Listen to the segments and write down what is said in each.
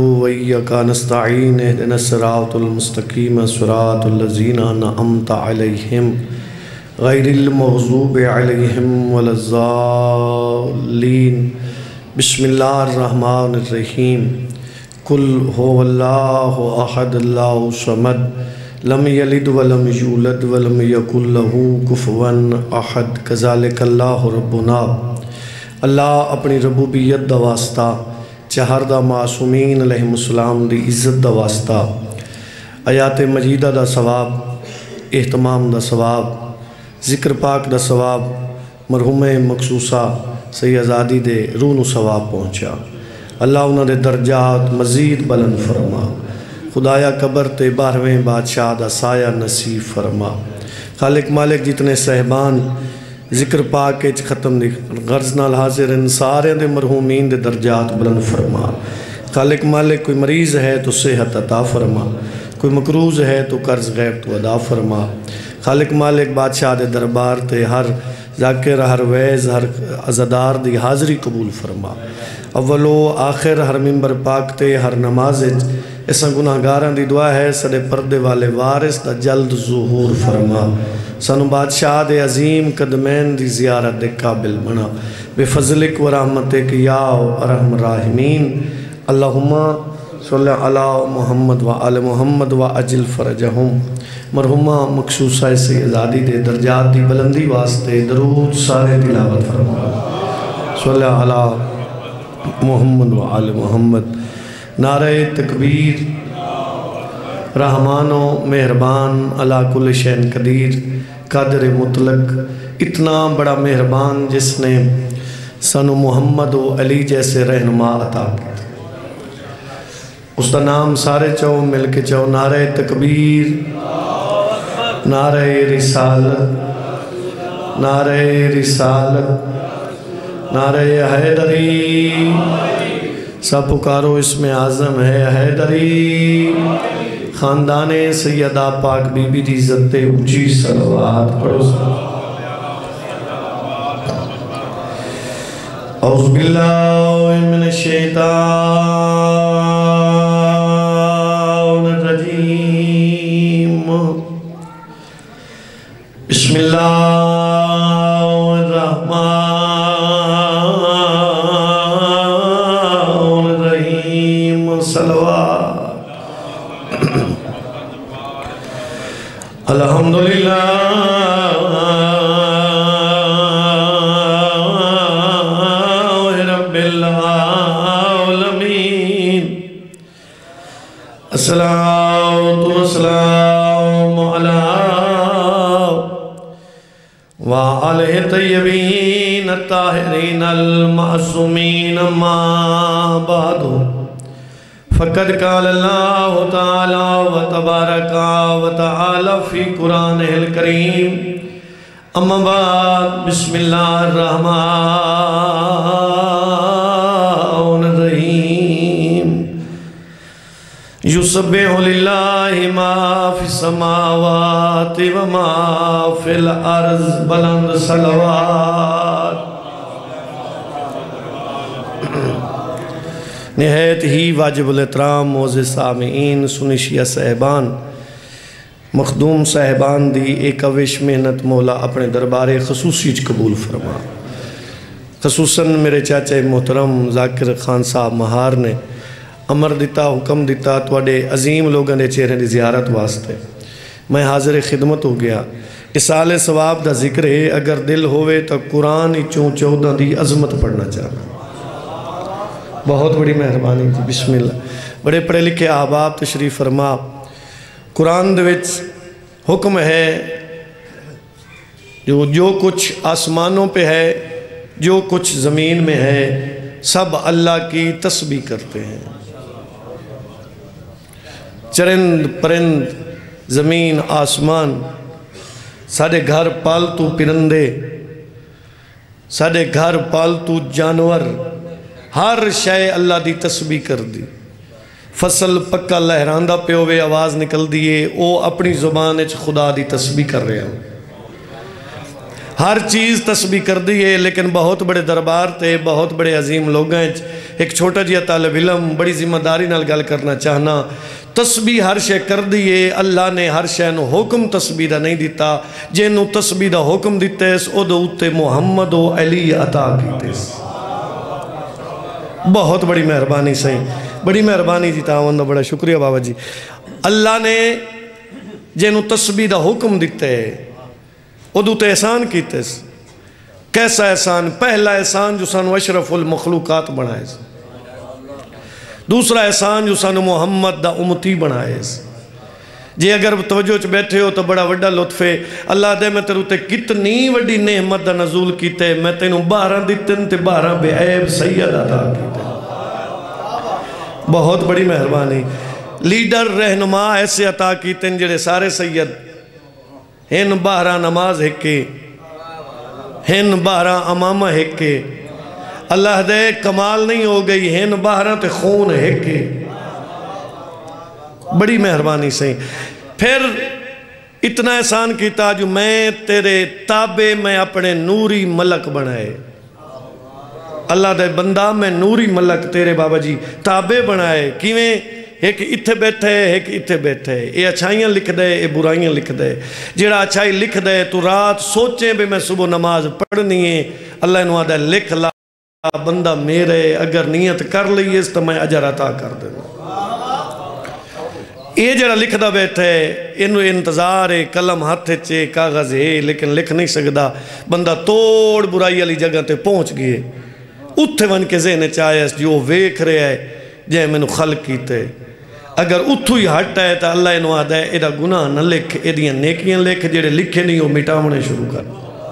وَإِيَّاكَ نَسْتَعِينُ اهْدِنَا الصِّرَاطَ الْمُسْتَقِيمَ صِرَاطَ الَّذِينَ أَنْعَمْتَ عَلَيْهِمْ غَيْرِ الْمَغْضُوبِ عَلَيْهِمْ وَلَا الضَّالِّينَ بسم اللہ الرحمن الرحیم قُلْ هُوَ اللَّهُ أَحَدٌ اللَّهُ الصَّمَدُ لَمْ يَلِدْ وَلَمْ يُولَدْ وَلَمْ يَكُنْ لَهُ كُفُوًا أَحَدٌ كَذَلِكَ اللَّهُ رَبُّنَا اللہ اپنی ربوبیت دا واسطہ چہر دا معصومین علیہ السلام دی عزت دا واسطہ آیات مجیدہ دا ثواب اہتمام دا ثواب ذکر پاک دا ثواب مرحوم مخصوصہ سیدزادی دے روح نو ثواب پہنچا اللہ انہاں دے درجات مزید بلند فرما خدایا قبر تے 12ویں بادشاہ دا سایہ نصیب فرما خالق مالک جتنے صاحبان ذکر پاک ختم دی غرض نال حاضر ان سارے دے مرحومین دے درجات بلند فرما خالق مالک کوئی مریض ہے تو صحت عطا فرما کوئی مقروض ہے تو قرض غیب تو ادا فرما خالق مالک بادشاہ دے دربار تے ہر ذاکر ہر ویز ہر عزدار دی حاضری قبول فرما اولو آخر ہر منبر پاک تے ہر نماز ایسا گناہگاراں دی دعا ہے سڑے پردے والے وارث دا جلد ظہور فرما سانو بادشاہ دے عظیم قدمین دی زیارت دے قابل بنا بے فضلک و رحمتک یا ارحم الراحمین اللہم صلی علی محمد و آل محمد و اجل فرجہم مرحومہ مخصوصہ سیدزادی دے درجات دی بلندی واسطے درود سارے تلاوت فرما صلی علی محمد و آل محمد نعرہ تکبیر رحمان و مہربان علی کل شین قدیر قادر مطلق اتنا بڑا مہربان جس نے سانو محمد و علی جیسے رہنما عطا کیا اس کا نام سارے چاہو مل کے چاہو نعرہ تکبیر نعرہ رسالت نعرہ رسالت نعرہ حیدری سب پکارو اس میں اعظم ہے حیدری خاندان سیدہ پاک بی بی دی عزت اونچی صلوات پڑھو اعوذ باللہ من الشیطان الرجیم بسم اللہ الرحمن الرحیم صلوات الحمدللہ رب العالمین الصلاة والسلام علی وآلہ طیبین الطاہرین المعصومین ما بعد فقد قال اللہ تعالی و تبارک و تعالی فی قرآن الکریم اما بعد بسم اللہ الرحمن الرحیم یسبح للہ ما فی السماوات و ما فی الارض بلند صلوات نہایت ہی واجب الاحترام معزز سامعین سنی شیعہ صاحبان مخدوم صاحبان دی ایک اوش محنت مولا اپنے دربار خصوصی قبول فرما خصوصاً میرے چاچے محترم ذاکر خان صاحب مہار نے امر دیتا حکم دیتا توڑے عظیم لوگوں نے چہرے دی زیارت واسطے میں حاضر خدمت ہو گیا اصال ثواب دا ذکر ہے اگر دل ہوئے تو قرآن 14 دی عظمت پڑھنا چاہنا بہت بڑی مہربانی تھی بسم اللہ بڑے پڑھے لکھے احباب تشریف فرما قرآن دے وچ حکم ہے جو کچھ آسمانوں پہ ہے جو کچھ زمین میں ہے سب اللہ کی تسبیح کرتے ہیں چرند پرند زمین آسمان ساڑھے گھر پالتو پرندے ساڑھے گھر پالتو جانور ہر شے اللہ دی تسبیح کر دی فصل پکا لہراندہ پہ ہوئے آواز نکل دیئے او اپنی زبان اچھ خدا دی تسبیح کر رہے ہیں ہر چیز تسبیح کر دیئے لیکن بہت بڑے دربار تے بہت بڑے عظیم لوگ ہیں ایک چھوٹا جیا طالب علم بڑی ذمہ داری نال گل کرنا چاہنا. تسبیح ہر شے کر دیئے، اللہ نے ہر شے نو حکم تسبیح دا نہیں دیتا. جنوں تسبیح دا حکم دیتے اس او دے اوتے محمد و علی عطا کیتے اس. بہت بڑی مہربانی سہی، بڑی مہربانی جی، تعاون دا بڑا شکریہ بابا جی. اللہ نے جنوں تسبیح دا حکم دیتے او دے اوتے احسان کیتے اس. کیسا احسان؟ پہلا احسان جو سانو اشرف المخلوقات بنائے، دوسرا احسان جو سانو محمد دا امتی بنائے. جی اگر توجہ چ بیٹھے ہو تو بڑا وڈا لطف ہے. اللہ دے میں تیرے تے کتنی وڈی نعمت دا نزول کیتے. میں تینوں 12 دتن تے 12 بے عیب سید عطا کیتے. بہت بڑی مہربانی. لیڈر رہنما ایسے عطا کیتے ہیں جڑے سارے سید ہن 12 نماز ہکے، ہن 12 امامہ ہکے. اللہ دے کمال نہیں ہو گئی، ہن 12 تے خون ہکے. بڑی مہربانی سے پھر اتنا احسان کیتا جو میں تیرے تابع میں اپنے نوری ملک بنائے. اللہ دے بندہ میں نوری ملک تیرے بابا جی تابع بنائے. کیویں؟ ایک اتھے بیٹھے ایک اتھے بیٹھے. اے اچھائیاں لکھ دے، اے برائیاں لکھ دے. جیڑا اچھائی لکھ دے تو رات سوچیں بھی میں صبح نماز پڑھنی ہے، اللہ انہوں آدھا لکھ لا بندہ میرے، اگر نیت کر لئیے تو میں اجر عطا کر دوں. یہ جڑا لکھ دا بیٹھے انہوں انتظار ہے، قلم ہاتھ چے کاغذ ہے لیکن لکھ نہیں سکدا. بندہ توڑ برائی علی جگہ تے پہنچ گئے. اتھے ون کے ذہن چاہے جو ویکھ رہے ہے جے میں نے خلق کیتے. اگر اتھو ہی ہٹ ہے تو اللہ انہوں آدھا ہے ایدہ گناہ نہ لکھ، ایدیاں نیکیاں لکھ، جڑے لکھے نہیں ہو مٹاونے شروع کر.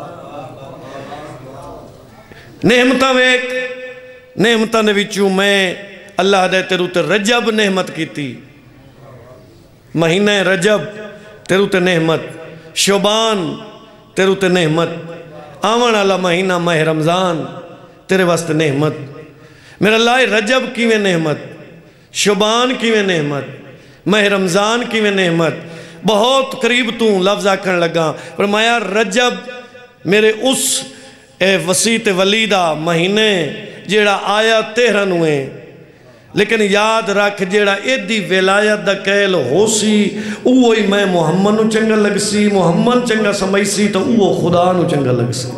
نعمتاں ویک، نعمتاں نے وچوں میں اللہ دے تیرو تے رجب نعمت کیتی. مہینہ رجب تیرو تے نعمت، شعبان تیرو تے نعمت، آون والا مہینہ ماہ رمضان تیرے واسطے نعمت. میرا اللہ رجب کیویں نعمت، شعبان کیویں نعمت، ماہ رمضان کیویں نعمت. بہت قریب تو لفظ آکھن لگا فرمایا رجب میرے اس وسیع ولیدہ مہینے جیڑا آیا 13 ہوئے، لیکن یاد رکھ جیڑا ایدی ولایت دا کہل ہو سی اوہی میں محمد نو چنگا لگ سی، محمد چنگا سمجھ سی تو اوہ خدا نو چنگا لگ سی.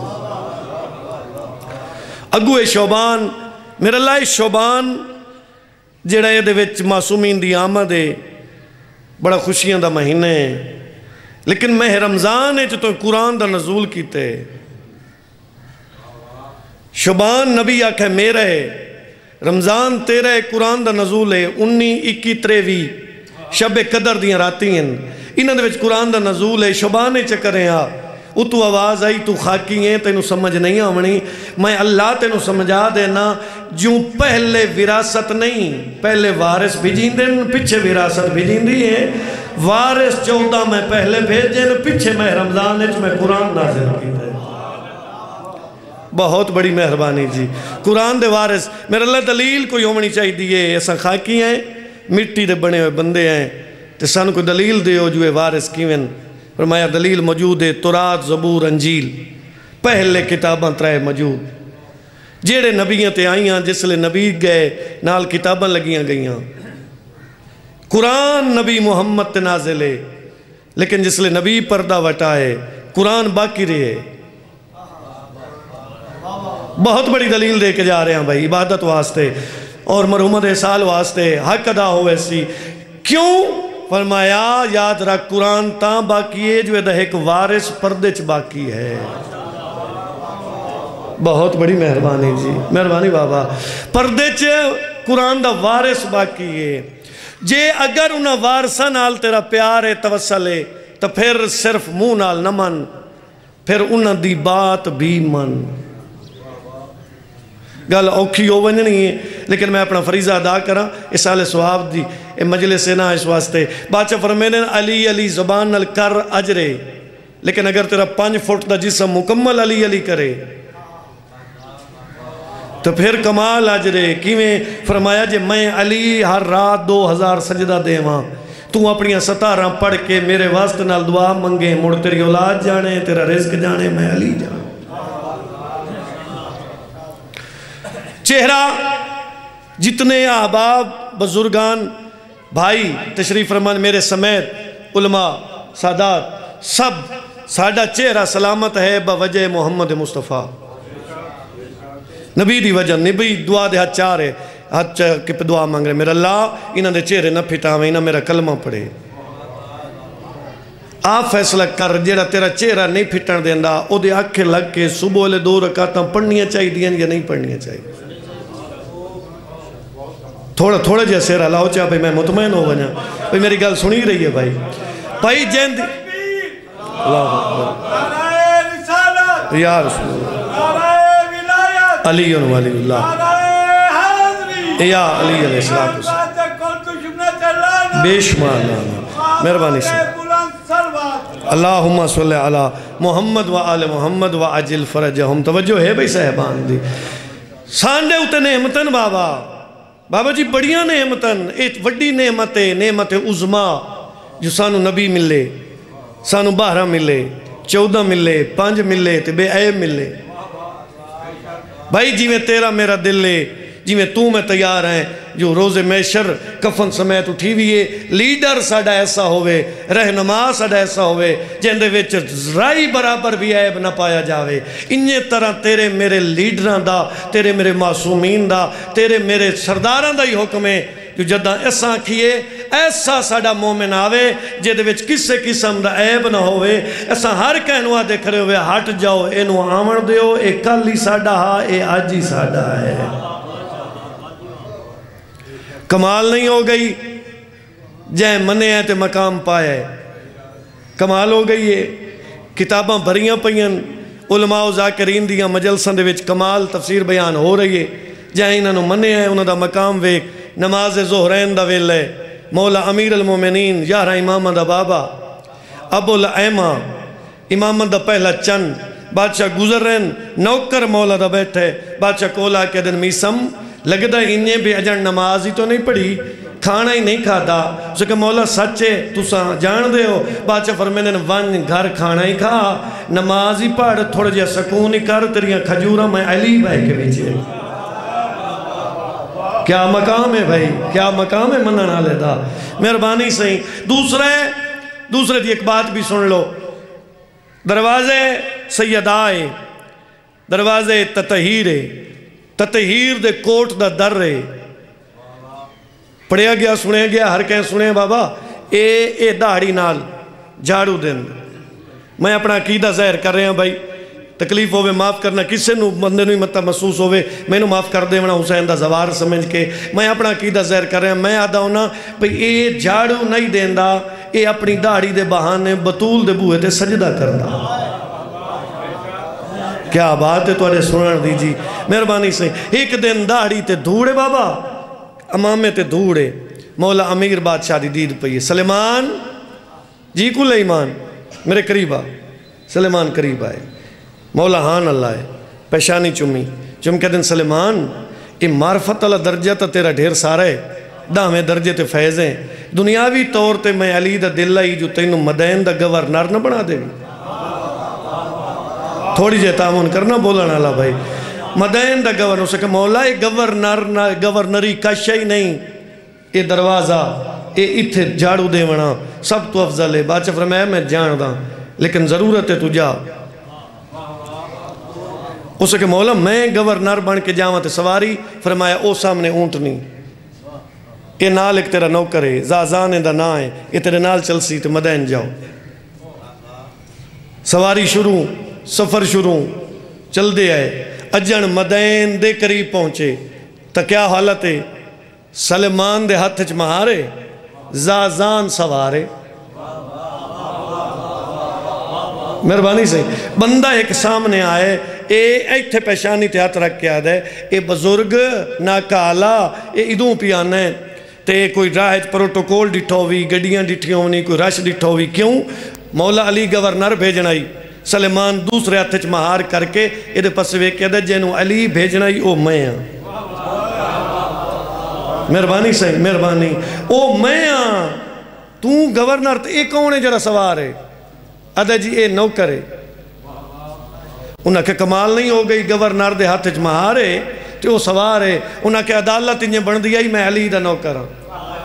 اگوے شعبان میرا اللہ شعبان جیڑا یہ دے وچ معصومین دی آمد ہے، بڑا خوشیاں دا مہینے ہے. لیکن ماہ رمضان ہے جو تو قرآن دا نزول کیتے. شعبان نبی آکھے میرا ہے، رمضان تیرا ہے، قرآن دا نزول ہے. 19 21 23 شب قدر دیاں راتی ہیں، انہاں دے وچ قرآن دا نزول ہے. شعبان چکر ہیں اتو آواز آئی تو خاکی ہیں تینو سمجھ نہیں آمنی. میں اللہ تینو سمجھا دینا جو پہلے وراثت نہیں، پہلے وارث بھیجیں دیں پچھے وراثت بھیجیں دی ہے. وارث 14 میں پہلے بھیجیں پچھے میں رمضان ہے میں قرآن نازل کی دے. بہت بڑی مہربانی جی. قرآن دے وارث میرے اللہ دلیل کوئی ہونی چاہی دیئے. ایسا خاکی ہیں مٹی دے بنے ہوئے بندے ہیں تے سانو کوئی دلیل دیو جو وارث کیون. فرمایا دلیل موجود ہے تورات زبور انجیل پہلے کتاباں ترائے موجود. جیڑے نبیاں تے آئیاں جس لئے نبی گئے نال کتاباں لگیاں گئیاں. قرآن نبی محمد تے نازل ہے لیکن جس لئے نبی پردہ وٹائے قرآن باقی رہے. بہت بڑی دلیل دے کے جا رہے ہیں بھائی عبادت واسطے اور مرحومت احسال واسطے حق ادا ہوئے سی. کیوں؟ فرمایا یاد رکھ قرآن تاں باقی ہے جو ایک وارث پردے چ باقی ہے. بہت بڑی مہربانی جی، مہربانی بابا. پردے چ قرآن دا وارث باقی ہے. جے اگر انہاں وارثاں نال تیرا پیار ہے توسل ہے تو پھر صرف منہ نال نہ من، پھر انہاں دی بات بھی من. گل اوکھی ہو ونجنی ہے لیکن میں اپنا فریضہ ادا کراں اسال ثواب دی اے مجلس نہ اس واسطے. بادشاہ فرمینے علی علی زبان نال کر اجرے، لیکن اگر تیرا 5 فٹ دا جسم مکمل علی علی کرے تو پھر کمال اجرے. کیویں؟ فرمایا جے میں علی ہر رات 2000 سجدہ دیواں تو اپنی 17 پڑھ کے میرے واسطے نال دعا منگے، مڑ تیری اولاد جانے تیرا رزق جانے میں علی جانے. چہرہ جتنے احباب بزرگان بھائی تشریف فرمان میرے سمیت علماء سادات سب ساڈا چہرہ سلامت ہے بوجہ محمد مصطفیٰ نبی دی وجہ نبی دعا دے ہاتھ چار ہے ہاتھ کے پہ دعا مانگ رہے میرا اللہ انہاں دے چہرے نہ پھٹاویں انہاں میرا کلمہ پڑھے آپ فیصلہ کر جیڑا تیرا چہرہ نہیں پھٹن دیندہ او دے آنکھیں لگ کے صبح لے 2 رکعتاں پڑھنیاں چاہی دیا یا نہیں پڑھنیاں چاہی تھوڑا جیسے سیرہ لاؤ چاہ بھائی میں مطمئن ہو گیا بھائی میری گل سنی رہی ہے بھائی جیند اللہ اکبر یا رسول اللہ علی ولی اللہ یا علی علیہ السلام بے شمار مہربانی سے اللہم صلی علی محمد و آل محمد و عجل فرجہم توجہ ہے بھئی صاحبان دی سانڈے اتے نعمتن بابا جی بڑیاں نعمتن ایک وڈی نعمت عظما جو سانو نبی ملے سانو 12 ملے 14 ملے 5 ملے تے بے عیب ملے بھائی جی میں تیرا میرا دل لے جی میں تو میں تیار ہیں جو روز محشر کفن سمیت اٹھی ہوئے لیڈر ساڑا ایسا ہوئے رہنما ساڑا ایسا ہوئے جہندے وچ رائی برابر بھی عیب نہ پایا جاوے انہی طرح تیرے میرے لیڈران دا تیرے میرے معصومین دا تیرے میرے سرداران دا ہی حکم ہے جو جدہ ایسا کیے ایسا ساڑا مومن آوے جہدے وچ کسے قسم دا عیب نہ ہوئے ایسا ہر کہنوا دیکھ رہے ہوئے ہٹ جاؤ اینو آمن دیو اے کل ہی ساڑا ہا اے آج ہی ساڑا ہے کمال نہیں ہو گئی جائیں منے ہیں تے مقام پائے کمال ہو گئی ہے کتاباں بھریاں پئین علماء و ذاکرین دیاں مجلساں دے وچ کمال تفسیر بیان ہو رہی ہے جائیں انہوں منے ہیں انہوں دا مقام ویک نماز ظہرین دا ویلے مولا امیر المومنین یارہ امام دا بابا ابو الائمہ امام دا پہلا چند بادشاہ گزر رہن نوکر مولا دا بیٹھے بادشاہ کولا کے دن میسم لگتا انہیں بھی اجن نماز ہی تو نہیں پڑھی کھانا ہی نہیں کھاتا اسے کہ مولا سچے تُسا جان دے ہو بادشاہ فرمینے ون گھر کھانا ہی کھا نماز ہی پڑھ تھوڑا جا سکون ہی کر تیریاں کھجورہ میں علی بھائی کے بیچے کیا مقام ہے بھائی کیا مقام ہے منہ نہ لیتا مہربانی سے دوسرے دی ایک بات بھی سن لو دروازے سیدائے دروازے تطہیرے تطہیر دے کوٹ دا در رہے پڑھیا گیا سنے گیا ہر کہیں سنے بابا اے داڑھی نال جھاڑو دن میں اپنا عقیدہ ظاہر کر رہے ہیں بھائی تکلیف ہوئے معاف کرنا کسے نو بندے نو مطلب محسوس ہوئے میں نو معاف کر دے ونا حسین دا زوار سمجھ کے میں اپنا عقیدہ ظاہر کر رہے ہیں میں آدھا ہونا بھئی اے جھاڑو نہیں دیندہ اے اپنی داڑھی دے بہانے بطول دے بوئے تے سجدہ کرنا کیا بات ہے تو اڑے سنن دیجی مہربانی سے ایک دن داڑھی تے دھوڑے بابا امامے تے دھوڑے مولا امیر بادشاہ دی دید پئی سلیمان جی کل ایمان میرے قریب آ سلیمان قریب آئے مولا ہان اللہ ہے پیشانی چم کے دن سلیمان اے معرفت اللہ درجہ تا تیرا ڈھیر سارا ہے دامے درجے تے فیض ہیں دنیاوی طور تے میں علی دا دل لائی جو تینو مدین دا گورنر نہ بنا دے تھوڑی جے تعاون کرنا بولنا اللہ بھائی مدین دا گورنر اسے کہ مولا اے گورنری کشا ہی نہیں اے دروازہ اے اتھے جھاڑو دے ونا سب تو افضل ہے بادشاہ فرمایا میں جان دا لیکن ضرورت ہے تو جا اسے کہ مولا میں گورنر بن کے جاواں تے سواری فرمایا او سامنے اونٹ نہیں اے نال ایک تیرا نوکر ہے زازانے دا نا ہے اے تیرے نال چلسی تے مدین جاؤ سواری شروع سفر شروع چل دے آئے اجن مدین دے قریب پہنچے تا کیا حالت ہے سلیمان دے ہاتھ مہارے زازان سوارے مہربانی سے بندہ ایک سامنے آئے ایتھے پیشانی تے ہاتھ رکھ کے آدھے اے بزرگ ناکالا اے ادوں پیانا ہے تے کوئی راہج پروٹوکول ڈٹھو ہوئی گڑیاں ڈٹھی ہونی کوئی رش ڈٹھو ہوئی کیوں مولا علی گورنر بھیجنائی سلیمان دوسرے ہاتھ مہار کر کے ادھے پسوے کے دے جنو علی بھیجنائی او میں ہاں مہربانی سے مہربانی او میں ہاں تو گورنر تے ایک کونے جڑا سوار ہے ادھے جی اے نوکر ہے انہاں کے کمال نہیں ہو گئی گورنر دے ہاتھ مہارے تو وہ سوار ہے انہاں کہ عدالت انہیں بن دیا ہی میں علی دا نوکر ہوں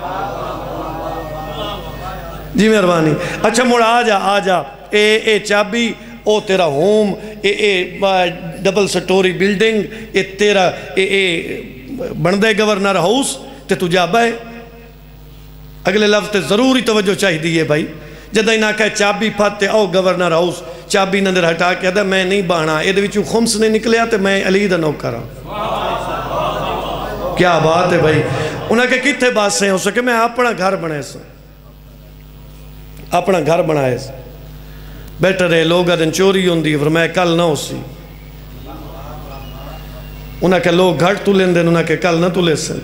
جی مہربانی اچھا مڑ آ جا اے چابی او تیرا ہوم اے ڈبل سٹوری بلڈنگ اے تیرا اے بندے گورنر ہاؤس تے تو جا بائے اگلے لفظ تے ضروری توجہ چاہی دیئے بھائی جدہ ہی نہ کہے چابی پھاتے او گورنر ہاؤس چابی نندر ہٹا کے دا میں نہیں بانا اے دے وچوں خمس نہیں نکلیا تے میں علی دا نوکر ہوں کیا بات ہے بھائی انہاں کے کتنے بات سے ہیں اسے کہ میں اپنا گھر بنائے سا اپنا گھر بنائے سا بیٹھا رہے لوگا دن چوری ہوندی فرمایا کل نہ ہو سی انہاں کے لوگ گھٹ تو لیں دن انہاں کے کل نہ تو لے سن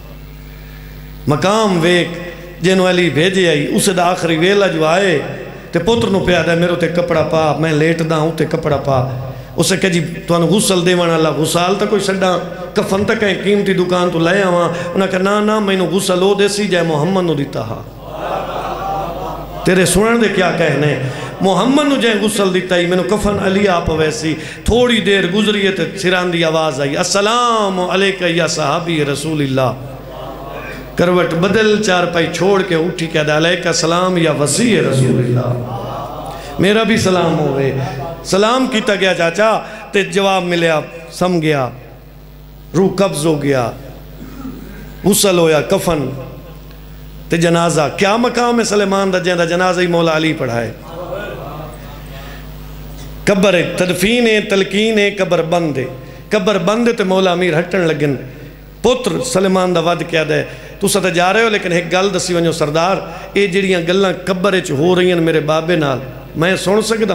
مقام ویک جنہوں علی بھیجے آئی اسے دا آخری ویلہ جو آئے تے پتر نو پیادہ میرے تے کپڑا پا میں لیٹ دا ہوں تے کپڑا پا اسے کہ جی تو انہوں غسل دے وانا اللہ غسال تا کوئی سڑا کفن تک کہیں قیمتی دکان تو لائے آوان انہاں کہ نا میں انہوں غسل ہو دے سی جائے محمد نو دیتا ہا تیرے سنن دے کیا کہنے محمد نو جائے غسل دیتا ہی میں نو کفن علی آپ ویسی تھوڑی دیر گزریے تے سران دی آواز آئی السلام علیکہ یا صحابی رسول اللہ کروٹ بدل چار پائی چھوڑ کے اٹھی کہ علیکہ السلام یا وسیع رسول اللہ میرا بھی سلام ہوئے سلام کیتا گیا چاچا تے جواب ملیا سم گیا روح قبض ہو گیا غسل ہویا کفن تے جنازہ کیا مقام ہے سلیمان دا جہاں دا جنازہ ہی مولا علی پڑھائے قبر تدفین تلقین قبر بند قبر بند تے مولا امیر ہٹن لگن پتر سلیمان دا ود کیا دے تو ساتھ جا رہے ہو لیکن ایک گل دسی ونجو سردار اے جڑیاں گلاں قبر چ ہو رہی ہیں میرے بابے نال میں سن سکدا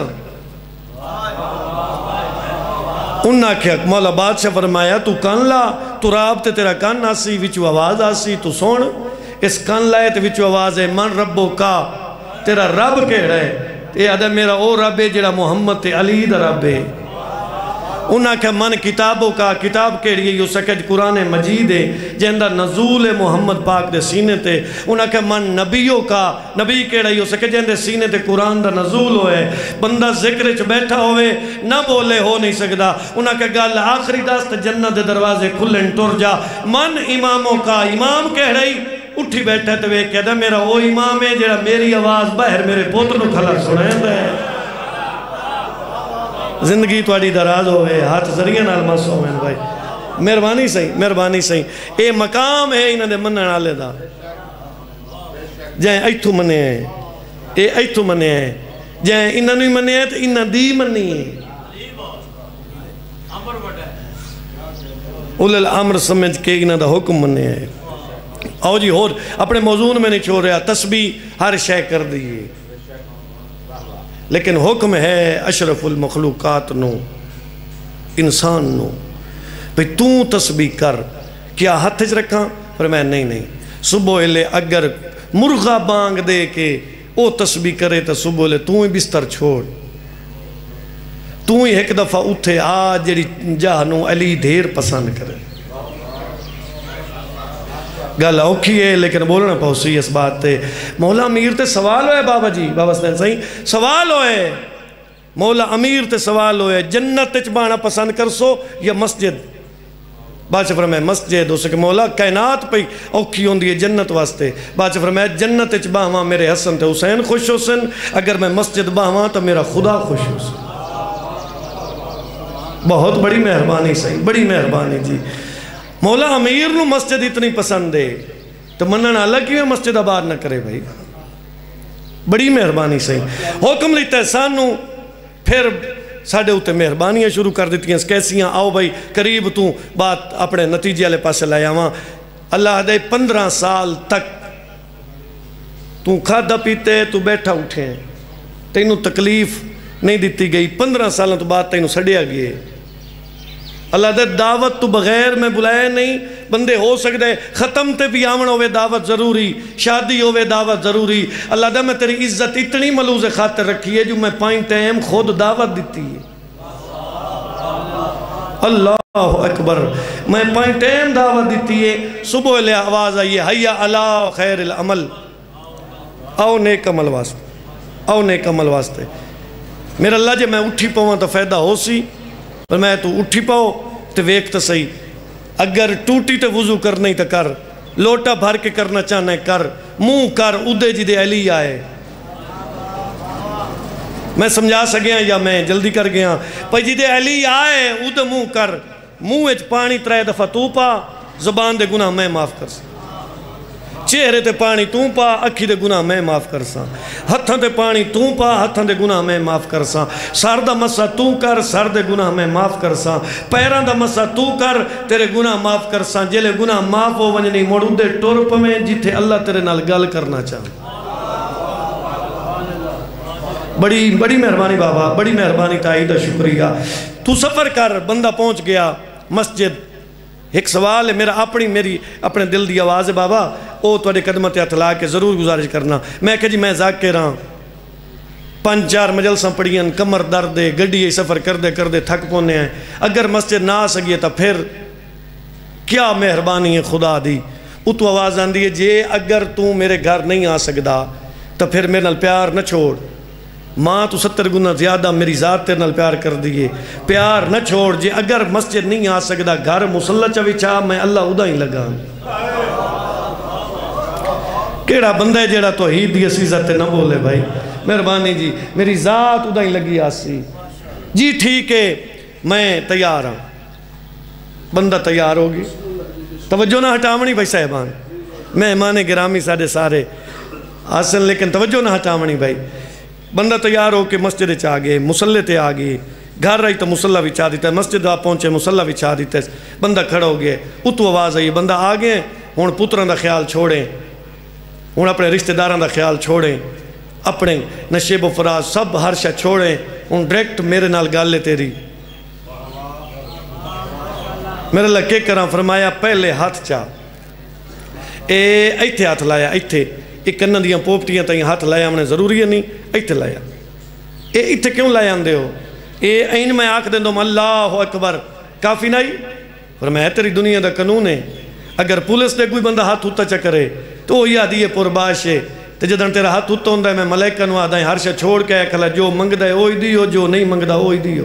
انہاں کیا مولا بادشاہ فرمایا تو کان لا تو راب تے تیرا کان آسی وچو آواز آسی تو سن اس کان لائے تے وچو آواز ہے من ربو کا تیرا رب کہہ رہے اے آدھا میرا او رب ہے جڑا محمد تے علی دا رب ہے انہاں کہ من کتابوں کا کتاب کہڑی ہے یو سکج قرآن مجید ہے جہندہ نزول محمد پاک دے سینے تے انہاں کہ من نبیوں کا نبی کہڑا یو سکج جہندے سینے تے قرآن دا نزول ہوئے بندہ ذکر چ بیٹھا ہوئے نہ بولے ہو نہیں سکدا انہاں کہ گل آخری داست جنت دے دروازے کھلن ٹر جا من اماموں کا امام کہہ رہی اٹھی بیٹھا تے وہ کہہ دا میرا وہ امام ہے جڑا میری آواز باہر میرے پوتر نو کھلا سنائیں دے زندگی توڑی دراز ہوئے ہاتھ ذریعہ نال مس ہوئے بھائی مہربانی صحیح اے مقام ہے انہاں دے منن والے دا جائیں ایتھو منے ہیں اے ایتھو منے ہیں جائیں انہاں نو منے ہیں تے انہاں دی منی ہے اول الامر سمجھ کے انہاں دا حکم منے ہیں آؤ جی اور اپنے موضوع میں نہیں چھوڑ رہا تسبیح ہر شے کر دیئے لیکن حکم ہے اشرف المخلوقات نو انسان نو بھئی تو تسبیح کر کیا ہاتھ چ رکھاں پر میں نہیں صبح لے اگر مرغا بانگ دے کے او تسبیح کرے تو صبح لے تو ہی بستر چھوڑ تو ہی ایک دفعہ اٹھے آج جڑی جہنو علی دھیر پسند کرے گل اوکھی ہے لیکن بولنا پہنچی اس بات تے مولا امیر تے سوال ہوئے بابا جی بابا سنین صحیح سوال ہوئے مولا امیر تے سوال ہوئے جنت چبانا پسند کر سو یا مسجد بادشاہ فرمائے مسجد ہو سکے مولا کائنات پہ اوکھی ہوندی ہے جنت واسطے بادشاہ فرمائے جنت چباہاں میرے حسن تے حسین خوش ہو سن اگر میں مسجد باہاں تو میرا خدا خوش ہو سن بہت بڑی مہربانی صحیح بڑی مہربانی جی مولا امیر نو مسجد اتنی پسند ہے تو منن اللہ کیوں مسجد آباد نہ کرے بھائی بڑی مہربانی صحیح حکم لیتا ہے سانو پھر ساڑھے ہوتے مہربانیاں شروع کر دیتی ہیں کیسیاں آؤ بھائی قریب تو بات اپنے نتیجے والے پاسے لائے آواں اللہ دے 15 سال تک تو کھادا پیتے تو بیٹھا اٹھے تینوں تکلیف نہیں دیتی گئی 15 سالوں تو بعد تینوں سڑیا گئے اللہ دے دعوت تو بغیر میں بلائے نہیں بندے ہو سکتے ختم تے بھی آمن ہوئے دعوت ضروری شادی ہوئے دعوت ضروری اللہ دے میں تیری عزت اتنی ملوز خاطر رکھی ہے جو میں پائیں ٹائم خود دعوت دیتی ہے اللہ اکبر میں پائیں ٹائم دعوت دیتی ہے صبح لے آواز آئیے حیّا علی خیر العمل آؤ نیک عمل واسطے میرا اللہ جے میں اٹھی پاؤں تو فائدہ ہو سی پر میں تو اٹھی پاؤ تو ویک تو صحیح اگر ٹوٹی تے وضو کرنا ہی تو کر، لوٹا بھر کے کرنا چاہنا ہے کر، منہ کر ادھے جی دے علی آئے. میں سمجھا سکیا یا میں جلدی کر گیا؟ پئی جی دے علی آئے ادھے منہ کر، منہ اچ پانی 3 دفعہ تو پا، زبان دے گناہ میں معاف کر سا، چہرے تے پانی تو پا، اکھی دے گناہ میں معاف کر سا، ہتھاں تے پانی تو پا، ہتھاں دے گناہ میں معاف کر سا، سر دا مسا تو کر، سر دے گناہ میں معاف کر سا، پیران دا مسا تو کر، تیرے گناہ معاف کر سا. جلے گناہ معاف ہو ونجنی موڑ دے ٹور پویں جتھے اللہ تیرے نال گل کرنا چاہتا. بڑی مہربانی بابا، بڑی مہربانی تائی دا شکریہ. تو سفر کر، بندہ پہنچ گیا مسجد. ایک سوال ہے میرا اپنے دل دی آواز ہے بابا، او تو قدمہ تے ہتھ لا کے ضرور گزارش کرنا. میں کہ جی میں ذاکر ہاں، 5-4 مجلساں پڑھیاں، کمر درد ہے، گڈی سفر کردے تھک پونے ہیں. اگر مسجد نہ آ سکیے تو پھر کیا مہربانی ہے خدا دی. اتو آواز آندی ہے جے اگر تو میرے گھر نہیں آ سکدا تو پھر میرے نال پیار نہ چھوڑ. ماں تو 70 گنا زیادہ میری ذات تیرے نال پیار کر دیئے، پیار نہ چھوڑ. جے اگر مسجد نہیں آ سکدا گھر مسلح چوی چاہ میں اللہ ادا ہی لگا. کیڑا بندہ ہے جیڑا توحید دی عزت نہ بولے بھائی؟ مہربانی جی میری ذات ادا ہی لگی آسی. جی ٹھیک ہے میں تیار ہوں. بندہ تیار ہوگی، توجہ نہ ہٹاونی بھائی صاحبان، مہمان گرامی سارے حاصل، لیکن توجہ نہ ہٹاونی بھائی. بندہ تیار ہو کے مسجد چاہ گئے، مسلح تے آ گئے، گھر رہی تو مسلح بھی چاہ دیتا ہے، مسجد آپ پہنچے مسلح بھی چاہ دیتا ہے. بندہ کھڑا ہو گیا، اتو آواز آئی بندہ آ گئے. ہون پتران دا خیال چھوڑیں، ہون اپنے رشتہ داران دا خیال چھوڑیں، اپنے نشیب و فراز سب ہر شاہ چھوڑیں. ہون ڈائریکٹ میرے نال گل لے تیری. میرے اللہ کے کراں؟ فرمایا پہلے ہاتھ چاہ. ایتھے ہاتھ لایا، ایتھے ایک کنن دیاں پوپٹیاں تائیں ہاتھ لایا ہم نے ضروری ہے نہیں، ایتھے لایا. ایتھے کیوں لایا اندے ہو؟ این میں آکھ دیں دوم اللہ اکبر کافی نہیں؟ فرمایا تیری دنیا دا قانون ہے، اگر پولیس دے کوئی بندہ ہاتھ ہوتا چکرے تو وہ یادی ہے پرباش ہے. تو جدن تیرا ہاتھ ہوتا ہوندہ ہے میں ملائکہ نو آدھائیں ہر شاہ چھوڑ کے کھلا جو منگ دے اوئی دیو، جو نہیں منگ دا اوئی دیو.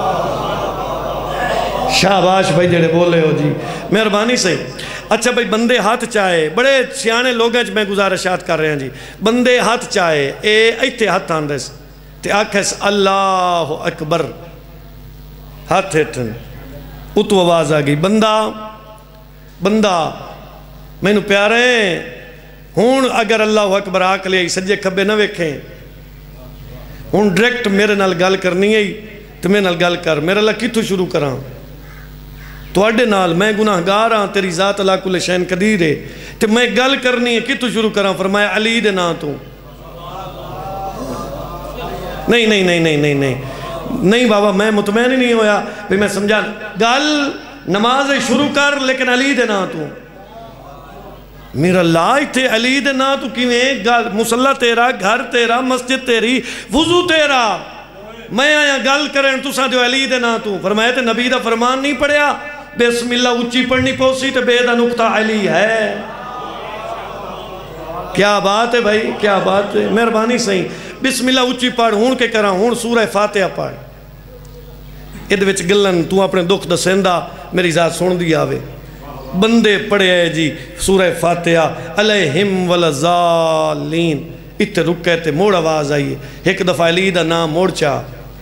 شاباش بھائی جڑے بولے ہو جی، مہربانی سے. اچھا بھائی بندے ہاتھ چاہے، بڑے سیانے لوگ ہیں میں گزارشات کر رہے ہیں جی. بندے ہاتھ چاہے، ایتھے ہاتھ آندس تے آکھس اللہ اکبر، ہاتھ ہٹن. اتو آواز آ گئی بندہ میں نو پیارے ہون اگر اللہ اکبر آکھ لے سجے کھبے نہ ویکھیں. ہون ڈائریکٹ میرے نال گل کرنی ہے تو میرے نال گل کر. میرے اللہ کتھوں شروع کراں؟ تواڈے نال میں گناہ گار ہاں، تیری ذات اللہ کل شین قدیر ہے، تو میں گل کرنی ہے کتھوں شروع کراں؟ فرمایا علی دے نا تو. نہیں بابا میں مطمئن ہی نہیں ہویا بھی میں سمجھا. گل نماز شروع کر لیکن علی دے نا تو. میرا اللہ تھے علی دے نا تو کیویں؟ مسلح تیرا، گھر تیرا، مسجد تیری، وضو تیرا، میں آیا گل کریں تساں جو علی دے نا تو. فرمایا تے نبی دا فرمان نہیں پڑھیا بسم اللہ اچھی پڑھنی پوسی تے بے دا نقطہ علی ہے. کیا بات ہے بھائی، کیا بات ہے. مہربانی صحیح بسم اللہ اچھی پڑھ. ہون کے کراں؟ ہون سورہ فاتحہ پڑھ. ادھ وچ گلن تو اپنے دکھ دسیندہ میری ذات سن دی آوے. بندے پڑھے ہے جی سورہ فاتحہ علیہم والضالین. اتھے رکے تے موڑ آواز آئیے، ایک دفعہ علی دا نام موڑ چاہ.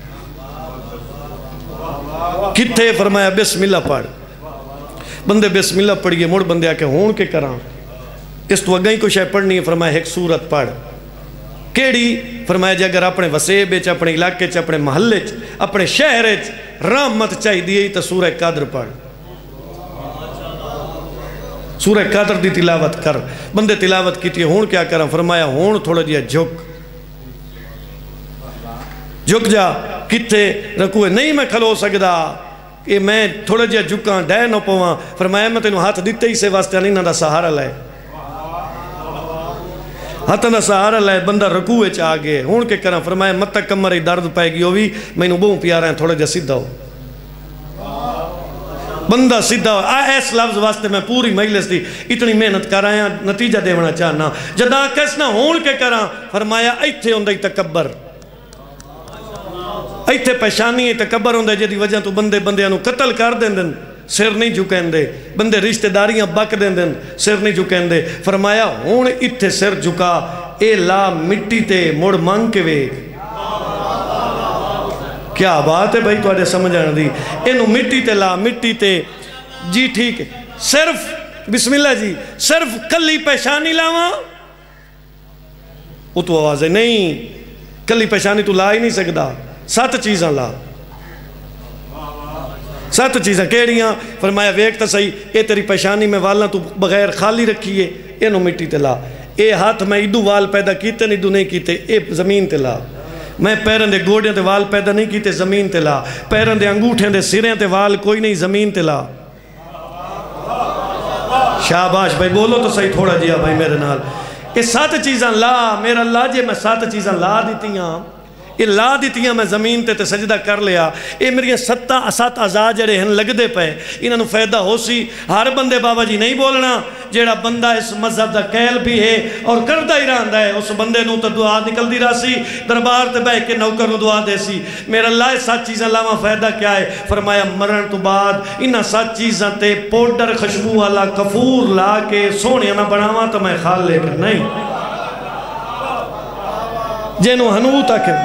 کتھے؟ فرمایا بسم اللہ پڑھ. بندے بسم اللہ پڑھئے، موڑ بندے آکے ہون کے کراں؟ اس تو اگئی کو شے پڑھنی ہے. فرمایا ایک سورت پڑھ. کیڑی؟ فرمایا جی اگر اپنے وسیب چ، اپنے علاقے چ، اپنے محلے چ، اپنے شہر چ رحمت چاہی دیئی تو سورہ قدر پڑھ. سورہ قدر دی تلاوت کر. بندے تلاوت کی تھی. ہون کیا کریں؟ فرمایا ہون تھوڑا جیا جھک جا. کتے رکوے نہیں میں کھلو سکدا کہ میں تھوڑا جیا جھکاں ڈے نہ پواں. فرمایا میں تینوں ہاتھ دیتے ہی سے واسطے نہیں نہ دا سہارا لائے، ہاتھ دا سہارا لائے. بندہ رکوے چ آ گئے. ہون کے کریں؟ فرمایا مت کمر ہی درد پائے گی ہوئی، میں نو بہوں پیارا ہیں تھوڑا جیا سیدھا ہو. بندہ سیدھا اس لفظ واسطے میں پوری مجلس دی اتنی محنت کر آیا، نتیجہ دیونا چاہنا. جدا کسنا ہون کے کراں؟ فرمایا ایتھے ہوندہ ہی تکبر، ایتھے پیشانی تکبر ہوندہ جدی وجہ تو بندے بندیاں نو قتل کر دیں. سر نہیں جھکیں دے، بندے رشتہ داریاں بک دیں دن سر نہیں جھکیں دے. فرمایا ہون اتھے سر جھکا اے لا مٹی تے مڑ مانگ کے وے. کیا بات ہے بھائی تو سمجھ آنے دی. انہوں مٹی تے لا، مٹی تے جی ٹھیک ہے. صرف بسم اللہ جی صرف کلی پیشانی لاواں وہ تو آواز ہے نہیں، کلی پیشانی تو لا ہی نہیں سکتا. 7 چیزاں لا. 7 چیزاں کیڑیاں؟ فرمایا ویک تا صحیح اے تیری پیشانی میں والاں تو بغیر خالی رکھیے انہوں مٹی تے لا. اے ہاتھ میں ادو وال پیدا کیتے ادو نہیں کیتے اے زمین تے لا. میں پیرن دے گوڑیاں تے وال پیدا نہیں کیتے زمین تے لا. پیرن دے انگوٹھیں دے سریں تے وال کوئی نہیں زمین تے لا. شاباش بھائی بولو تو صحیح تھوڑا جیا بھائی میرے نال. یہ 7 چیزاں لا میرا اللہ جے میں 7 چیزاں لا دیتیاں یہ لا دیتیاں میں زمین تے سجدہ کر لیا. یہ میری 7 اعضاء جڑے ہیں لگ دے پے انہوں فائدہ ہو سی. ہر بندے بابا جی نہیں بولنا. جیڑا بندہ اس مذہب دا قیل بھی ہے اور کردہ ہی رہندا ہے اس بندے نو تو دعا نکل دی رہا سی دربار تے بہ کے نوکر نو دعا دے سی. میرا اللہ 7 چیزاں لاواں فائدہ کیا ہے؟ فرمایا مرن تو بعد انہاں 7 چیزاں تے پوڈر خوشبو والا کفور لا کے سونے نہ بناواں تو میں خالق نہیں. جینو ہنوت آکھے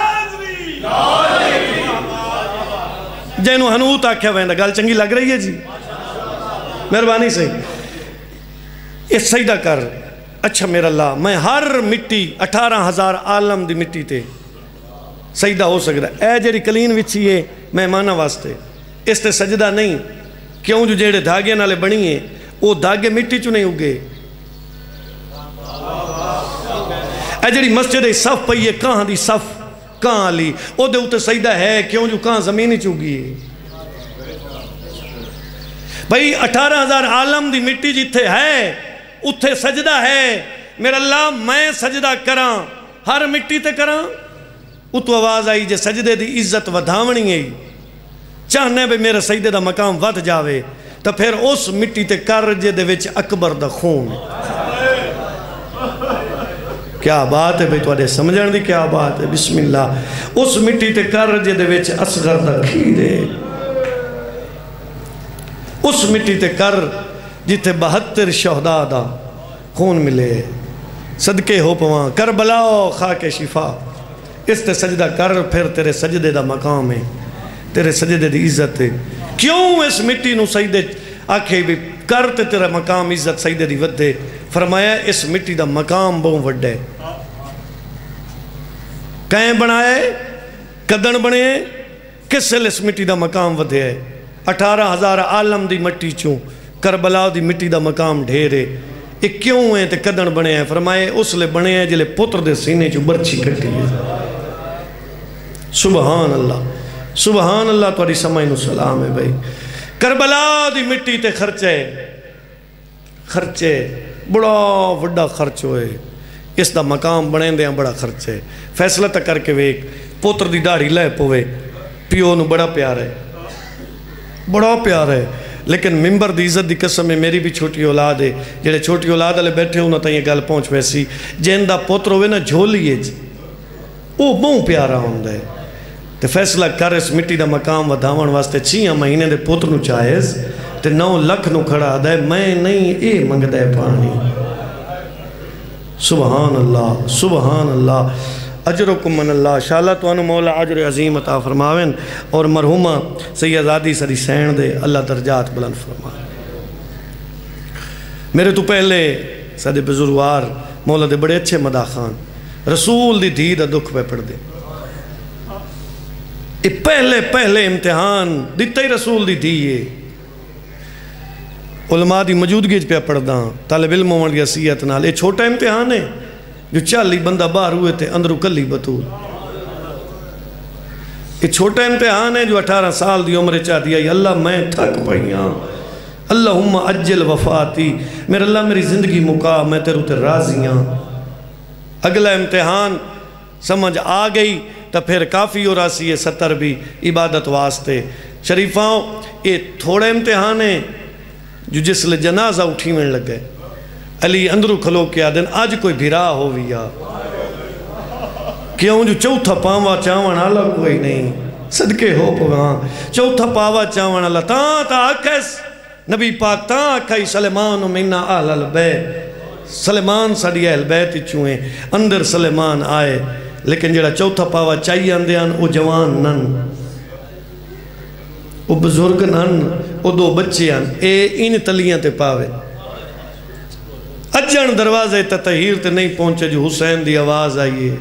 جینو ہنوت آکھے ویندا گل چنگی لگ رہی ہے جی مہربانی سے یہ سجدہ کر. اچھا میرا اللہ میں ہر مٹی 18,000 عالم دی مٹی تے سجدہ ہو سکتا ہے. اے جیڑی کلین وچھی ہے مہمانہ واسطے اس تے سجدہ نہیں. کیوں جو جیڑے دھاگے نالے بنی ہیں وہ دھاگے مٹی چو نہیں اگے. اے جیڑی مسجد صف پئی ہے کہاں دی صف کہاں علی او دے اوتے سجدہ ہے کیوں جو کہاں زمینی چوگی ہے. بھئی 18,000 عالم دی مٹی جتھے ہے اتھے سجدہ ہے. میرا اللہ میں سجدہ کراں ہر مٹی تے کراں. اتو آواز آئی جے سجدے دی عزت ودھاونی ہے چاہنے بے میرے سجدے دا مقام ود جاوے تو پھر اس مٹی تے کر جے دے وچ اکبر دا خون. کیا بات ہے بھئی تو آدھے سمجھان دی کیا بات ہے. بسم اللہ اس مٹی تے کر جے دے وچ اصغر دا کھیرے اس مٹی تے کر جتے 72 شہداء دا خون ملے صدقے ہو پواں کربلاؤ خاک شفا. اس تے سجدہ کر پھر تیرے سجدے دا مقام ہے تیرے سجدے دی عزت ہے. کیوں اس مٹی نو سجدے آکھے بھی کر تے تیرا مقام عزت سجدے دی ودے. فرمایا اس مٹی دا مقام بہوں وڈے کہیں بنائے کدن بنے کس سے اس مٹی دا مقام ودے ہے. 18,000 عالم دی مٹی چوں کربلا دی مٹی دا مقام ڈھیرے. یہ کیوں ہیں تے کدن بنے ہیں؟ فرمائے اس لے بنے ہیں جلے پتر دے سینے چوں برچی کٹی ہے. سبحان اللہ سبحان اللہ توڑی سمائنو سلام ہے بھائی. کربلا دی مٹی تے خرچے بڑا وڈا خرچ ہوئے. اس دا مقام بنے دے ہیں بڑا خرچ ہے. فیصلہ تک کر کے ویک پتر دی داڑھی لے پوے پیو نو بڑا پیار ہے بڑا پیار ہے لیکن ممبر دی عزت دی قسم میں میری بھی چھوٹی اولاد ہے جڑے چھوٹی اولاد والے بیٹھے ہونا تا یہ گل پہنچ ویسی جن دا پتر ہوئے نا جھولیے وہ بہت پیارا ہوں ہے. تے فیصلہ کر اس مٹی دا مقام ودھاون واسطے 6 مہینے دے پتر نو چاہیز تے 9 لکھ نو کھڑا دے میں نہیں اے منگ دے پانی. سبحان اللہ سبحان اللہ. اجرکم من اللہ شاءاللہ تو انو مولا عجر عظیم عطا فرماوین اور مرحومہ سیدادی سری سین دے اللہ درجات بلند فرماوین. میرے تو پہلے سادے بزرگوار مولا دے بڑے اچھے مداح خان رسول دی دھی دا دکھ پہ پڑھ دے. پہلے امتحان دیتا ہی رسول دی دھی ہے. علماء دی موجودگی پہ پڑھ دا طالب علم ہونے کی حیثیت نال. یہ چھوٹا امتحان ہے جو 40 بندہ باہر ہوئے تھے اندرو کلی بطول. یہ چھوٹا امتحان ہے جو 18 سال دی عمر چاہ دیا اللہ میں تھک پئیاں اللہم اجل وفاتی میرے اللہ میری زندگی مکا میں تیرے تے راضیاں. اگلا امتحان سمجھ آ گئی تو پھر کافی ہو راسی ہے 70 بھی عبادت واسطے. شریفاؤں یہ تھوڑے امتحان ہیں جو جس لئے جنازہ اٹھی میں لگ گئے. علی اندرو کھلو کیا دن آج کوئی بھیرا ہو بھی یا کیوں جو چوتھا پاوا چاوان آلہ کوئی نہیں صدقے ہو پوہاں چوتھا پاوا چاون اللہ تا آکھس نبی پاک تا آکھائی سلیمان منا اہل البیت سلیمان ساڑی اہل بیت چوئیں اندر سلیمان آئے لیکن جڑا چوتھا پاوا چاہیے اندیان او جوان نن او بزرگ نن او دو بچے اے ان تلیاں تے پاوے اجن دروازے تطہیر تے نہیں پہنچے جو حسین دی آواز آئیے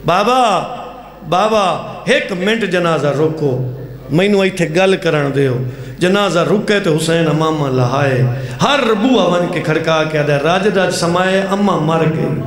بابا ایک منٹ جنازہ روکو میں نو ایتھے گل کرن دیو جنازہ رکے تے حسین امامہ لہائے ہر بوہ ون کے کھڑکا کے آدھے راج سمائے اممہ مر گئی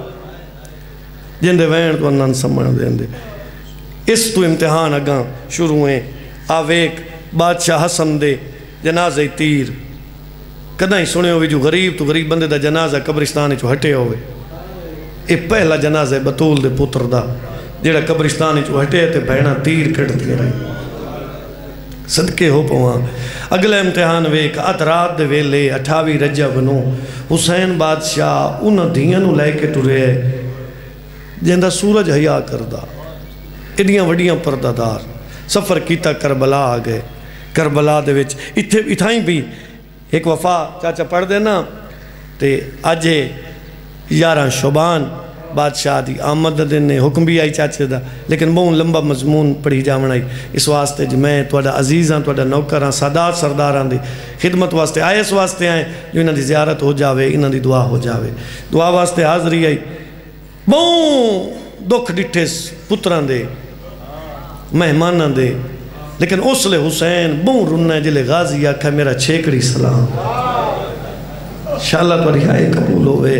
جندے وین تو انہاں سمجھ دیں دے اس تو امتحان اگاں شروع ہیں آویک بادشاہ حسن دے جنازہ تیر کدھا ہی سنے ہوئے جو غریب تو غریب بندے دا جنازہ قبرستان چو ہٹے ہوئے اے پہلا جنازہ بطول دے پتر دا جیڑا قبرستان چو ہٹے تے بہنا تیر کٹ دیا رہی صدقے ہو پوہاں اگلے امتحان ویک اترات دے ویلے 28 رجب نو حسین بادشاہ انہ دھیانو لے کے ٹرے جہندہ سورج حیاء کردہ ادیاں وڈیاں پردہ دار سفر کیتا کربلا آگئے کربلا دے وچ اتھائیں بھی ایک وفا چاچا پڑھ دینا تے آجے 11 شعبان بادشاہ دی آمد دن نے حکم بھی آئی چاچے دا لیکن بہن لمبا مضمون پڑھی جامن آئی اس واسطے جو میں توڑا عزیزاں توڑا نوکراں سادات سرداراں دی خدمت واسطے آئے اس واسطے آئیں جو انہاں دی زیارت ہو جاوے انہاں دی دعا ہو جاوے دعا واسطے حاضری آئی بہن دکھ ڈٹھے پتران دے مہمانان دے لیکن اس لے حسین بہن رنہ جلے غازی آکھا میرا چھیکڑی سلام انشاءاللہ تو رہائی قبول ہوئے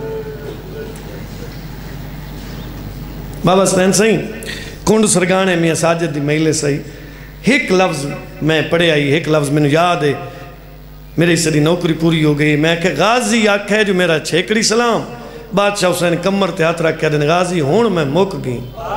بابا سنین سہی کنڈ سرگانے میاں ساجد دی میلے سہی ایک لفظ میں پڑھے آئی ایک لفظ میں نے یاد ہے میری سری نوکری پوری ہو گئی میں کہ غازی آکھا ہے جو میرا چھیکڑی سلام بادشاہ حسین کمر تے ہاتھ رکھ کے دن غازی ہون میں مک گئی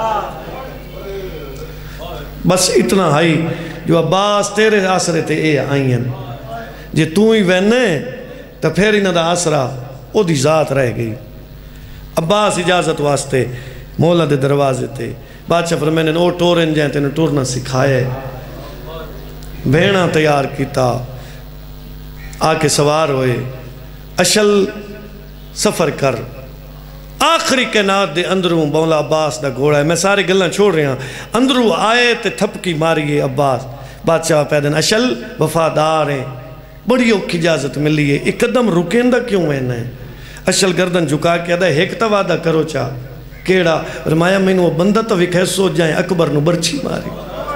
بس اتنا ہائی جو عباس تیرے آسرے تے اے آئی ہیں جے تو ہی وینے تو پھر انہاں دا آسرہ او دی ذات رہ گئی عباس اجازت واسطے مولا دے دروازے تے بادشاہ فرمائنے نے او ٹورن جائیں تے نے ٹورنا سکھائے بھیڑا تیار کیتا آکے سوار ہوئے اشل سفر کر آخری کائنات دے اندروں مولا عباس دا گھوڑا ہے میں سارے گلہ چھوڑ رہے ہیں اندروں آئے تے تھپکی ماری عباس بادشاہ پیدن اشل وفادار ہیں بڑی اوکھی اجازت ملی ہے ایک قدم رکیندہ کیوں ہے اشل گردن جھکا کے آدھا ایک تا وعدہ کرو چاہ کیڑا فرمایا میں وہ بندہ تو وکھے سو جائیں اکبر نو برچی ماری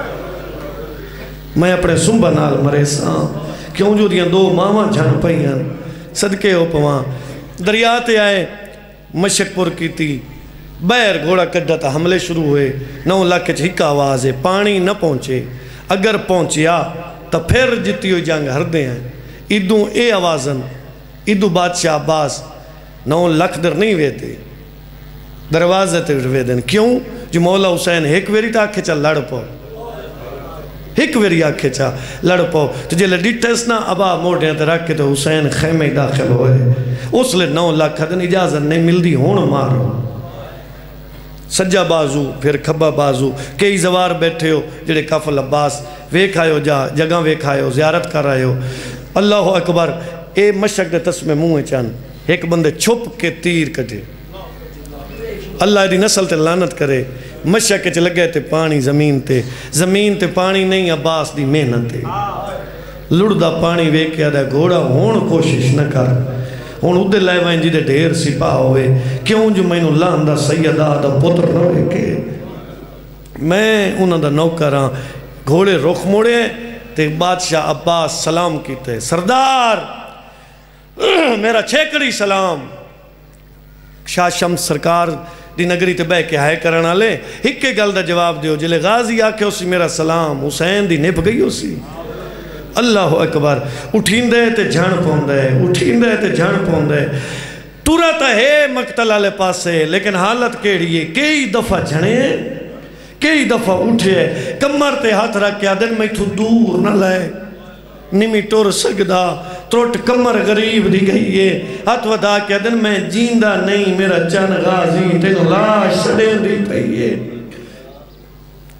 میں اپنے سنبہ نال مرے ساں کیوں جو دیاں دو ماما جھن پئیاں صدقے ہو پواں دریاتے آئے مشک پور کی تھی بیر گھوڑا کڈا تھا حملے شروع ہوئے 9 لاکھ ہک آواز ہے پانی نہ پہنچے اگر پہنچیا تو پھر جتی ہوئی جنگ ہر دے ہیں ادوں اے آوازن ادوں بادشاہ عباس 9 لاکھ در نہیں ویتے دروازے تے روے دن کیوں جو مولا حسین ایک ویری تا آکھے چا لڑ پو ایک ویری آکھے چا لڑ پو تو جے لڈیٹس نا ابا موڑیاں تے رکھ کے تو حسین خیمے داخل ہوئے اس لئے 9 لاکھ دن اجازت نہیں مل دی ہون مارو سجا بازو پھر کھبا بازو کئی زوار بیٹھے ہو جڑے کافل عباس ویکھ آئے ہو جگہ ویکھ آئے ہو زیارت کر آئے ہو اللہ اکبر اے مشک دے تسمے منہ چان ایک بندے چھپ کے تیر کٹے اللہ دی نسل تے لعنت کرے مشک چ لگے تے پانی زمین تے پانی نہیں عباس دی محنت تے لڑدا پانی ویکھ کے آدھا گھوڑا ہون کوشش نہ کر ہون ادھے لائے وائن جی دے ڈھیر سپاہ ہوئے کیوں جو میں انہوں لاندہ سیدہ دا پتر نہ ہوئے کہ میں انہوں دا نوکراں گھوڑے رخ موڑے تے بادشاہ عباس سلام کیتے سردار میرا چھیکڑی سلام شاہ شمس سرکار دی نگری تے بے کے ہائے کرنا لے ایک کے گل دا جواب دیو جلے غازی آکے اسی میرا سلام حسین دی نپ گئی اسی اللہ اکبر اٹھین دے تے جھان پون دے تورا تا ہے مقتل آلے پاسے لیکن حالت کیڑی ہے کئی دفعہ جھنے کئی دفعہ اٹھے کمر تے ہاتھ رکھ کے آدن میں تو دور نہ لائے نمی ٹور سگدہ تروٹ کمر غریب دی گئی ہے ہاتھ ودا کے آدن میں جیندہ نہیں میرا جان غازی تینو لاش سڑے دی پئی ہے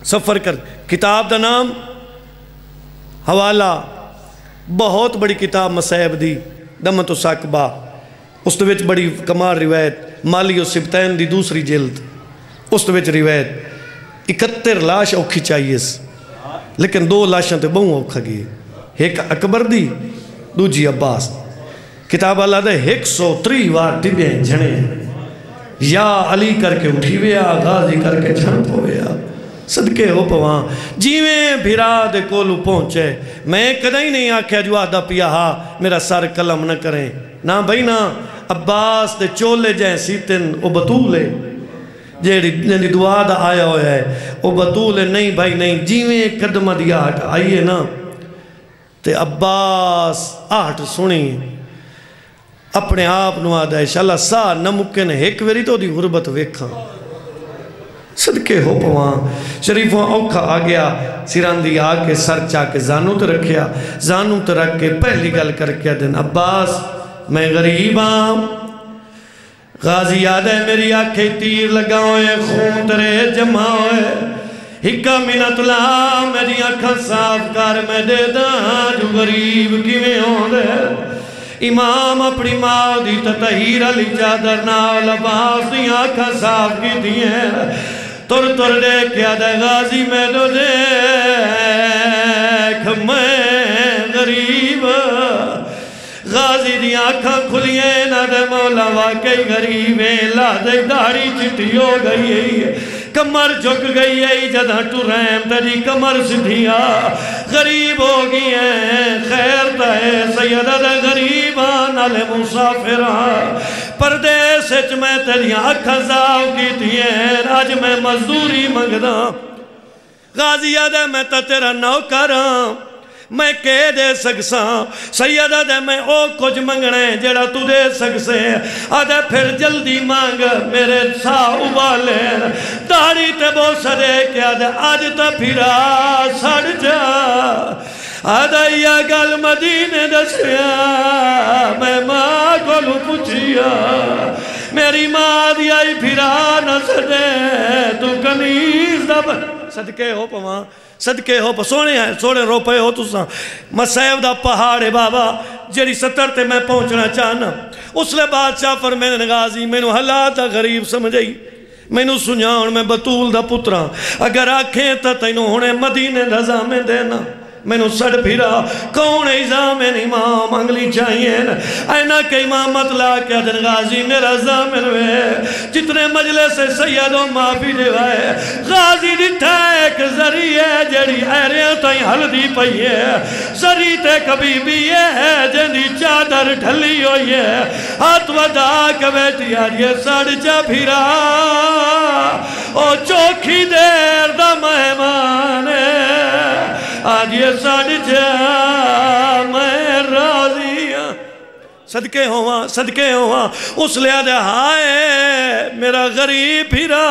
سفر کر کتاب دا نام حوالہ بہت بڑی کتاب مصائب دی دمت و ساکبہ اس دے وچ بڑی کمال روایت مالی و سبتین دی دوسری جلد اس دے وچ روایت 71 لاش اوکھی چاہیے لیکن 2 لاشاں تے بہوں اوکھا گئی ایک اکبر دی دوجی عباس کتاب اللہ دے 103 وار ٹبے جھنے یا علی کر کے اٹھی ویا غازی کر کے جھن پویا صدقے ہو پوان جیویں بھرا دے کولو پہنچے میں کدھائی نہیں آکھیا جو آدھا پیا ہا میرا سر قلم نہ کریں نا بھائی نا عباس دے چولے جائیں سیتن او بطولے جیڑی دعا دا آیا ہویا ہے او بطولے نہیں بھائی نہیں جیویں قدمہ دیا آٹھ آئیے نا تے عباس آٹھ سنی اپنے آپ نوادہ ہے شاءاللہ سا نمکن ایک ویری تو دی غربت ویکھاں صدقے ہو پوان شریفوں اوکھا آگیا سیران دی آگے سر چاہ کے زانو تے رکھیا زانو تے رکھ کے پہلی گل کر کے دن عباس میں غریب ہاں غازی یاد ہے میری آنکھیں تیر لگاؤں خون ترے جمع ہوئے ہکا منت لا میری آنکھیں صاف کر میں دے داں جو غریب کیویں ہوں دے امام اپنی ماں دی تطہیر علی چادر نال عباس دی آنکھیں صاف کی دیئے تر تر دے کیا دے غازی میں دو دیکھ میں غریب غازی دی آنکھاں کھلیے نہ دے مولا واقعی غریبیں لا دے داڑھی چٹی ہو گئی ہے کمر جھک گئی ہے جدہ ٹرہم تجی کمر سدھیا غریب ہو گئی ہے خیر تہے سیدہ دے غریبان علی مسافران پردیس اچ میں تجی آنکھاں زاو کی تیئے آج میں مزدوری منگدا غازی آدھے میں تا تیرا نوکراں میں کہہ دے سکساں سیدہ دے میں او کچھ منگنے جڑا تو دے سکسے آدھے پھر جلدی مانگ میرے سا ابالے داڑی تے بو سدے کیا دے آج تا پھرا سڑ جا آدھا یا گل مدینے دسیا میں ماں کو لو پوچھیا میری ماں دیائی پھرا نہ سدے تو کنیز دب صدقے ہو پوان صدقے ہو پا سونے ہیں سونے رو پے ہو تو ساں مسیب دا پہاڑے بابا جیڑی 70 تے میں پہنچنا چاہنا اس لئے بادشاہ فرمین غازی میں نو حالاتا غریب سمجھئی میں نو سنیاؤن میں بطول دا پتران اگر آنکھیں تا تینو ہونے مدینے دا زامن دینا میں نو سڑ پھرا کون زامن امام انگلی چاہیے اینا کہ امام مطلع کیا دن غازی میرا زامن ہوئے جتنے مجلس سیدوں معافی دیوائے غازی دیتا ایک ذریعہ جڑی ایریاں تائیں حلدی پئیے ذریع تے کبھی بھی یہ ہے جنی چادر ڈھلی ہوئی ہے ہاتھ ودا کے بیٹی آجے سڑ جا پھرا او چوکھی دیر دا مہمان آج یہ سڑ جا میں راضی ہاں صدقے ہوا اس لئے دے ہائے میرا غریب پھرا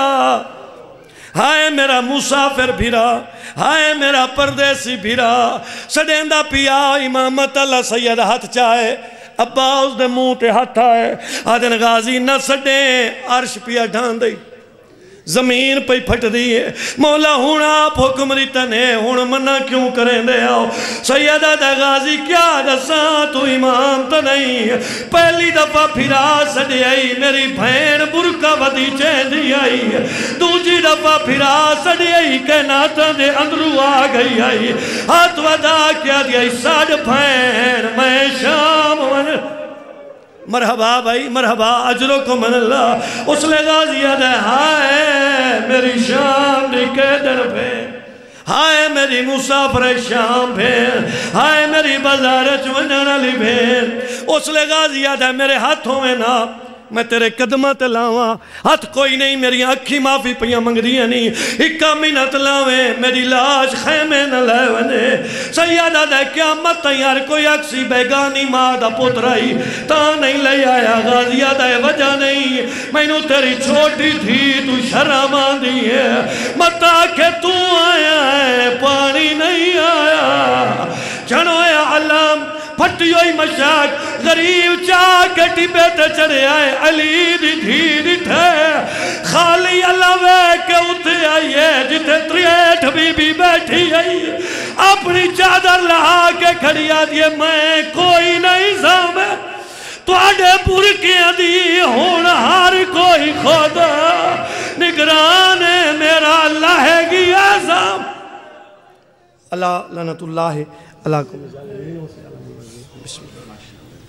ہائے میرا مسافر پھرا ہائے میرا پردیسی پھرا سڑیندہ پیا امامت اللہ سید ہاتھ چاہے ابا اس دے منہ تے ہاتھ آئے آدھن غازی نہ سڑیں عرش پیا ڈھان دئی زمین پہ پھٹ دیئے مولا ہون آپ حکم دیتن ہے ہون منع کیوں کریں دے آؤ سیدہ دا غازی کیا دساں تو امام تا نہیں پہلی دفعہ پھرا سڑی آئی میری بھین برکہ ودی چین دی آئی دوجی دفعہ پھرا سڑی آئی کہ ناتا دے اندرو آ گئی آئی ہاتھ ودا کیا دی آئی ساڑ بھین میں شام ون مرحبا بھائی مرحبا اجرکم من اللہ اس لئے غازیہ دے ہائے میری شام نکے در پہ ہائے میری مسافر شام پھر ہائے میری بازار چونجن علی پھر اس لئے غازیہ دے میرے ہاتھوں میں نا میں تیرے قدمہ تے لاواں ہاتھ کوئی نہیں میری آنکھی معافی پہیاں منگ دیا نہیں اکا منت لاویں میری لاش خیمے نہ لے ونے سیادہ دے قیامت تیار کوئی اکسی بیگانی ماں دا پترائی تا نہیں لے آیا غازیہ دے وجہ نہیں میں نو تیری چھوٹی تھی تو شرم آدھی ہے متا کہ تو آیا ہے پانی نہیں آیا جنو اے علام پھٹیوئی مشاک غریب چاہ کے ٹیپے تے چڑھے آئے علی دی دھی دی تھے خالی اللہ وے کے اٹھے آئیے جتے تریٹھ بی بی بیٹھی آئیے اپنی چادر لہا کے کھڑی آدھیے میں کوئی نہیں سامے تو آڑے پورکیاں دی ہون ہر کوئی خدا نگران میرا اللہ گی آزام اللہ لعنت اللہ علیکم بسم اللہ